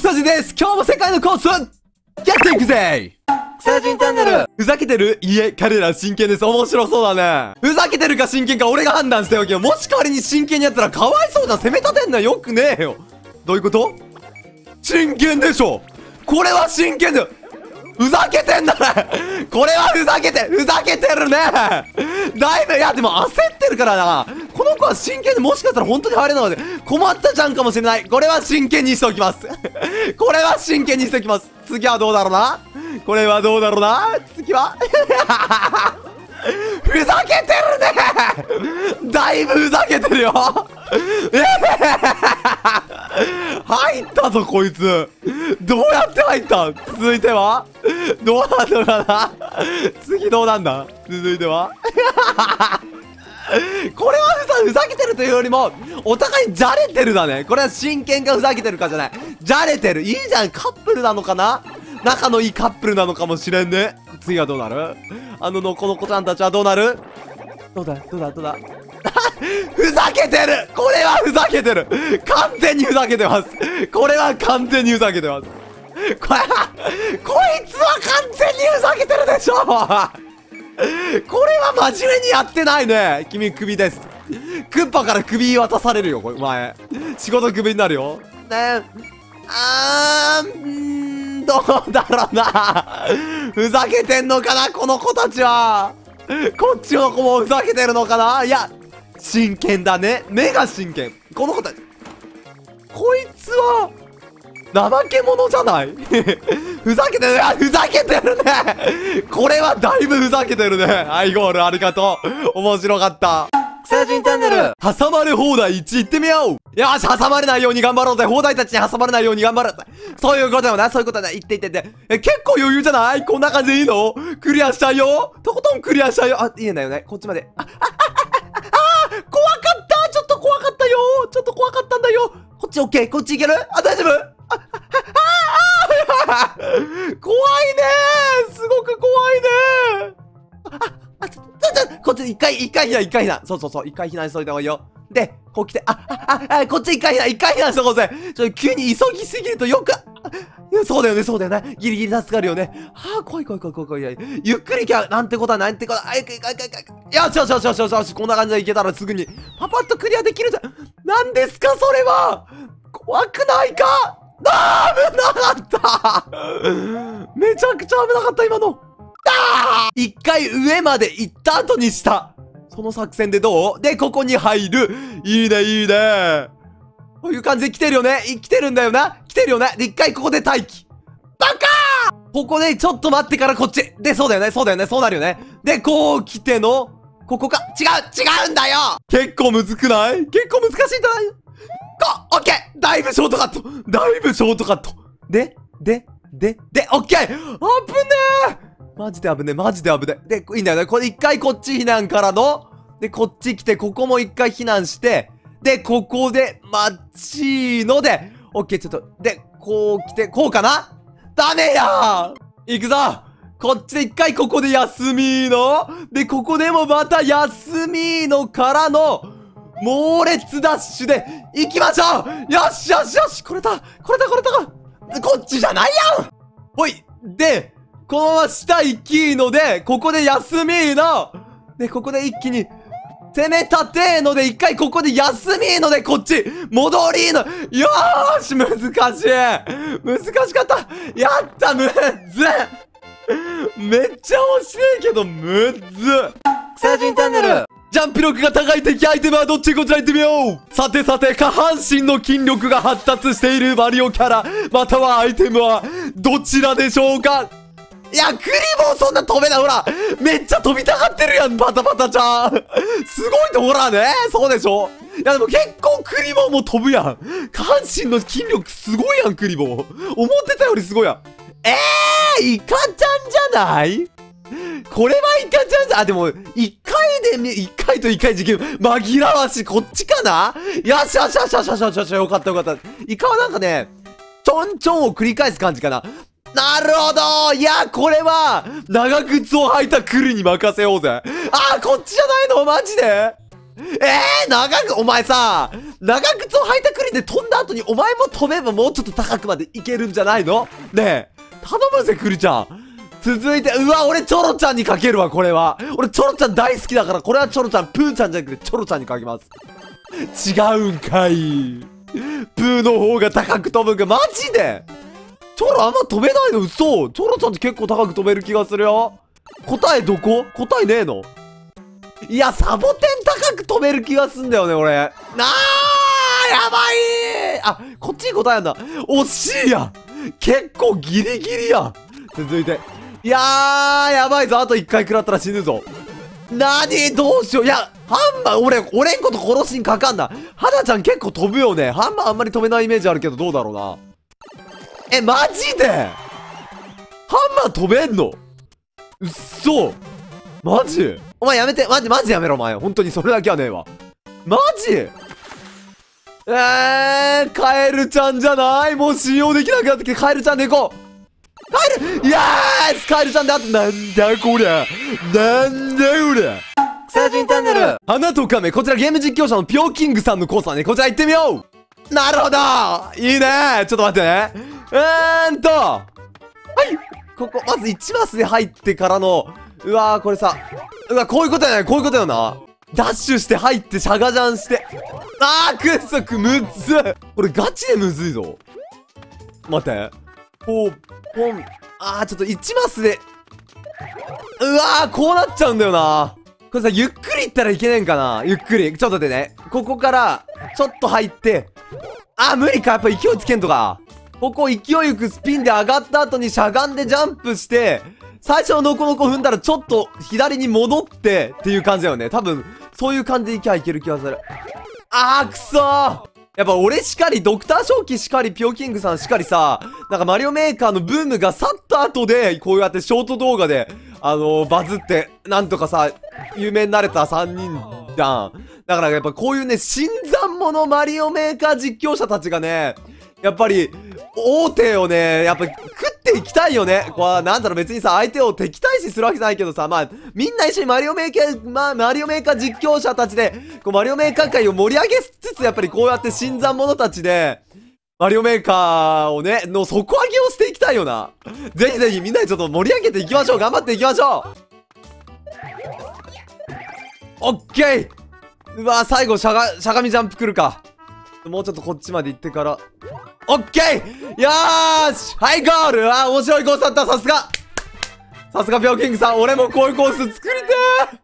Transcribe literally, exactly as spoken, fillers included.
草地です。今日も世界のコース、やっていくぜ。 草人チャンネル。 ふざけてる？いえ、彼ら真剣です。面白そうだね。ふざけてるか真剣か俺が判断しておけよ。もし仮に真剣にやったらかわいそうだ。攻め立てんのよくねえよ。どういうこと？真剣でしょ。これは真剣だよ。ふざけてんだね。これはふざけて、ふざけてるね。だいぶ、いやでも焦ってるからな。この子は真剣でもしかしたら本当に入れないので困ったじゃんかもしれない。これは真剣にしておきます。これは真剣にしておきます。次はどうだろうな。これはどうだろうな。次はふざけてるね。だいぶふざけてるよ。入ったぞこいつ。どうやって入った？続いてはどうなんだろうな。次どうなんだ。続いてはこれはふざ、ふざけてるというよりもお互いじゃれてるだね。これは真剣かふざけてるかじゃない。じゃれてる。いいじゃん。カップルなのかな。仲のいいカップルなのかもしれんね。次はどうなる？あののこの子ちゃんたちはどうなる？どうだどうだどうだふざけてる。これはふざけてる。完全にふざけてます。これは完全にふざけてます。これはこいつは完全にふざけてるでしょ。これは真面目にやってないね。君クビです。クッパからクビ渡されるよこれ。お前仕事クビになるよね。あーんどうだろうな。ふざけてんのかなこの子たちは。こっちの子もふざけてるのかな。いや真剣だね。目が真剣。この子たちこいつは怠け者じゃない。ふざけてる。ふざけてるね。これはだいぶふざけてるね。はいゴールありがとう。面白かった。 草人チャンネル。 挟まれ放題いち行ってみよう。よし挟まれないように頑張ろうぜ。放題たちに挟まれないように頑張る。そういうことだよな。そういうことだ。言って言って言って。え、結構余裕じゃない？こんな感じでいいの？クリアしちゃうよ。とことんクリアしちゃうよ。あ、いいんだよね。こっちまで。あ、あ、あ、あ、あ、怖かった。ちょっと怖かったよ。ちょっと怖かったんだよ。こっちオッケー。こっち行ける？あ、大丈夫？あ、あ、あ、あ、怖いね。すごく怖いね。あ、ちょ、ちょ、ちょ、こっち一回、一回避難、一回避難。そうそうそう、一回避難しといた方がいいよ。で、こう来て、あ、あ、あ、あ、こっち一回避難、一回避難しとこうぜ。ちょ、急に急ぎすぎるとよく、そうだよね、そうだよね。ギリギリ助かるよね。はあ、怖い怖い怖い怖い怖い。ゆっくりきゃ、なんてことはなんてことは、あ、いかいかいかいかい。よしよしよしよしよしよし、こんな感じでいけたらすぐに、パパッとクリアできるじゃん。なんですか、それは。怖くないか？あー、危なかった。めちゃくちゃ危なかった、今の。あー！一回上まで行った後にした。その作戦でどう？で、ここに入る。いいね、いいね。こういう感じで来てるよね。来てるんだよな。来てるよね。で、一回ここで待機。バカー！ここでちょっと待ってからこっち。で、そうだよね、そうだよね、そうなるよね。で、こう来ての、ここか。違う、違うんだよ！結構むずくない？結構難しいんじゃない？こ、オッケー！だいぶショートカット！だいぶショートカット！で、で、で、で、オッケー！あぶねー！マジで危ねえ、マジで危ねえ。で、いいんだよね。これ一回こっち避難からの、で、こっち来て、ここも一回避難して、で、ここで、待ちので、オッケー、ちょっと、で、こう来て、こうかな？ダメやー！行くぞ！こっちで一回ここで休みの、で、ここでもまた休みのからの、猛烈ダッシュで、行きましょう！よしよしよし！これだ！これだこれだこっちじゃないやん！ほい！で、このまま下行きので、ここで休みの、で、ここで一気に、攻め立てので、一回ここで休みので、こっち、戻りの、よーし、難しい難しかったやったむっずめっちゃ面白いけど、むっず草人チャンネル。 ジャンプ力が高い敵アイテムはどっち？こちら行ってみよう。さてさて、下半身の筋力が発達しているマリオキャラ、またはアイテムは、どちらでしょうか？いや、クリボーそんな飛べない。ほら、めっちゃ飛びたがってるやん、パタパタちゃん。すごいと、ほらね。そうでしょ？いや、でも結構クリボーも飛ぶやん。下半身の筋力すごいやん、クリボー。思ってたよりすごいやん。えー、イカちゃんじゃない？これはイカちゃんじゃ、あ、でも、一回でみ、一回と一回時間紛らわしい。こっちかな？よしよしよしよしよしよしよし、よかったよかった。イカはなんかね、ちょんちょんを繰り返す感じかな。なるほど。いや、これは、長靴を履いたクルに任せようぜ。あー、こっちじゃないの？マジで？えー、長く、お前さ、 長靴を履いたくりで飛んだ後にお前も飛べばもうちょっと高くまでいけるんじゃないの？ねえ、頼むぜ、クリちゃん。続いて、うわ、俺チョロちゃんにかけるわ、これは。俺チョロちゃん大好きだから、これはチョロちゃん、プーちゃんじゃなくてチョロちゃんにかけます。違うんかい。プーの方が高く飛ぶんか、マジでチョロあんま飛べないの？嘘。チョロちゃんって結構高く飛べる気がするよ。答えどこ？答えねえの？いや、サボテン高く飛べる気がすんだよね、俺。なー、やばいー。あ、こっちに答えなんだ。惜しいやん。結構ギリギリやん。続いて。いやー、やばいぞ。あと一回食らったら死ぬぞ。なに？どうしよう。いや、ハンマー、俺、俺んこと殺しにかかんな。花ちゃん結構飛ぶよね。ハンマーあんまり飛べないイメージあるけど、どうだろうな。え、マジでハンマー飛べんの？うっそ。マジ？お前やめて。マジ、マジやめろ、お前。本当にそれだけはねえわ。マジ？えー、カエルちゃんじゃない？もう信用できなくなってきて、カエルちゃんで行こう。カエル、イエース、カエルちゃんであって、なんだこりゃ。なんだこりゃ。 草人チャンネル。 花と亀、こちらゲーム実況者のピョーキングさんのコースだね。こちら行ってみよう。なるほど。いいね。ちょっと待ってね。うーんと。はい。ここ、まずいちマスで入ってからの、うわー、これさ。うわ、こういうことやね。こういうことよな。ダッシュして入ってシャガジャンして。あー、くっそく、むずっ。これガチでむずいぞ。待って。ポン、ポン。あー、ちょっといちマスで。うわー、こうなっちゃうんだよな。これさ、ゆっくり行ったらいけねえんかな。ゆっくり。ちょっと待ってね。ここから、ちょっと入って。あー、無理か。やっぱ勢いつけんとか。ここ勢いよくスピンで上がった後にしゃがんでジャンプして、最初のノコノコ踏んだらちょっと左に戻ってっていう感じだよね。多分、そういう感じでいきゃいける気がする。あー、くそー。やっぱ俺しかり、ドクター正気しかり、ピョーキングさんしかりさ、なんかマリオメーカーのブームが去った後で、こうやってショート動画で、あのー、バズって、なんとかさ、有名になれたさんにんじゃん。だからやっぱこういうね、新参者マリオメーカー実況者たちがね、やっぱり、大手をね、やっぱ食っていきたいよね。こう、なんだろう、別にさ、相手を敵対視するわけじゃないけどさ、まあ、みんな一緒にマリオメーカー、まあ、マリオメーカー実況者たちで、こう、マリオメーカー界を盛り上げつつ、やっぱりこうやって新参者たちで、マリオメーカーをね、の底上げをしていきたいよな。ぜひぜひみんなでちょっと盛り上げていきましょう。頑張っていきましょう。オッケー。うわ、最後、しゃが、しゃがみジャンプ来るか。もうちょっとこっちまで行ってから。オッケー。よーし、はい、ゴール。あー、面白いコースだった。さすが。さすがピョーキングさん。俺もこういうコース作りてー。